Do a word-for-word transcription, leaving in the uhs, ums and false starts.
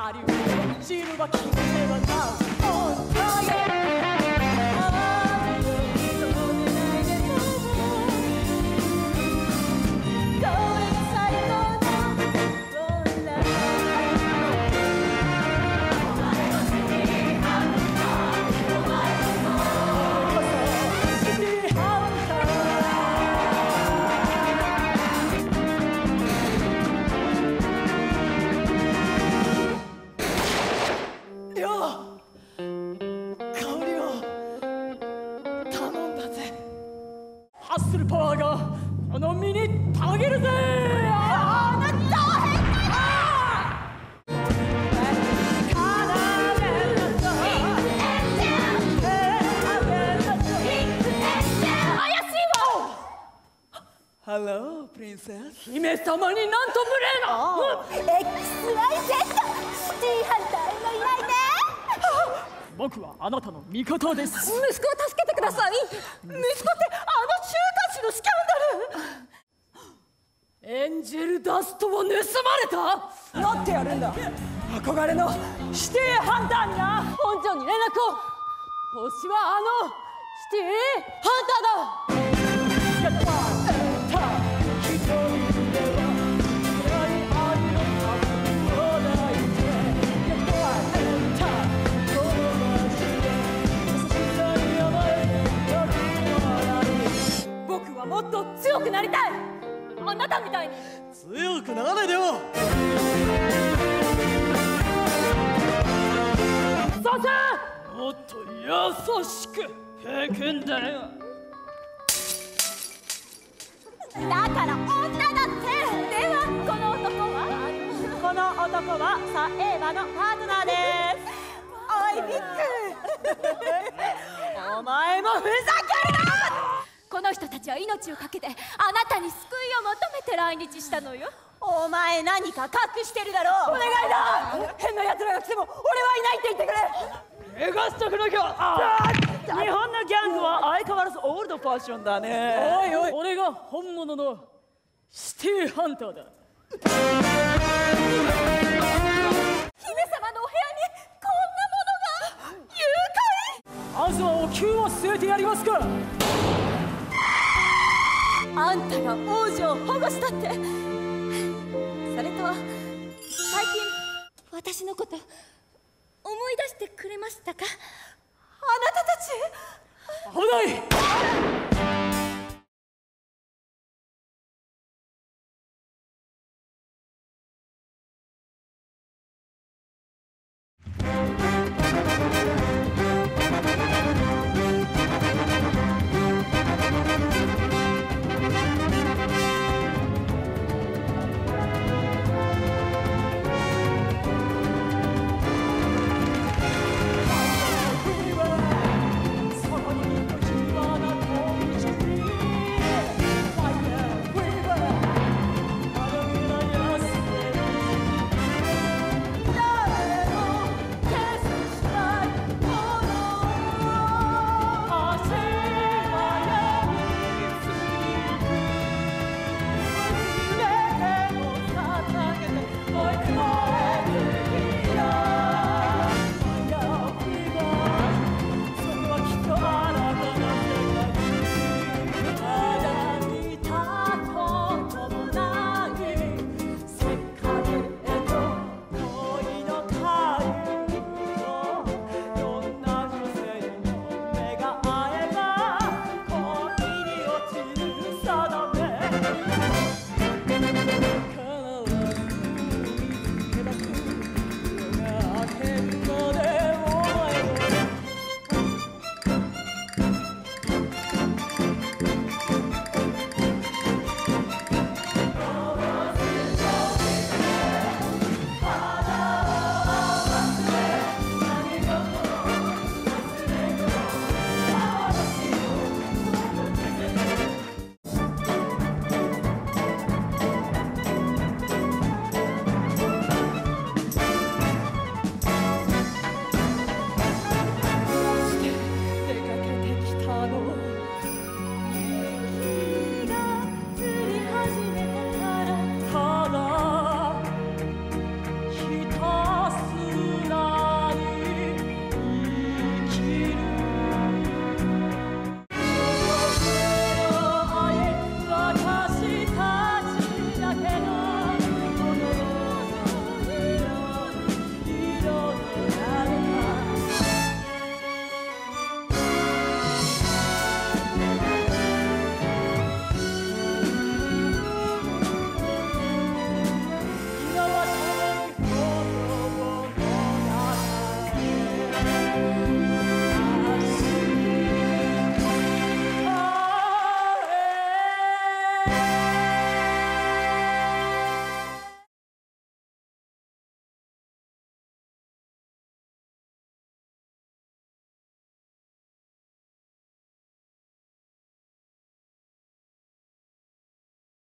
あり知るは君ではなおハッスルパワーがこの身にたげるぜ。あなたは変態だ。怪しいわ。ハロープリンセス。姫様になんと無礼な。 エックスワイゼット シティハンターへの依頼ね。僕はあなたの味方です。息子を助けてください。息子ってあの中華人のスキャンダル。エンジェルダストを盗まれた。なってやるんだ。憧れのシティハンターにな。本庁に連絡を。星はあのシティハンターだ。もっと強くなりたい。あなたみたいに強くならないでよ。させもっと優しく吹くんだよ。だから女だって。ではこの男はこの男はサエーバのパートナーです。おいビックお前もふざけるな。この人たちは命を懸けてあなたに救いを求めて来日したのよ。お前何か隠してるだろう。お願いだ。変な奴らが来ても俺はいないって言ってくれ。エガストクの日は日本のギャングは相変わらずオールドファッションだね。おいおい、俺が本物のシティハンターだ。姫様のお部屋にこんなものが。誘拐。まずはお灸を据えてやりますか。あんたが王女を保護したって。それと最近私のこと思い出してくれましたか。あなたたち。危ない。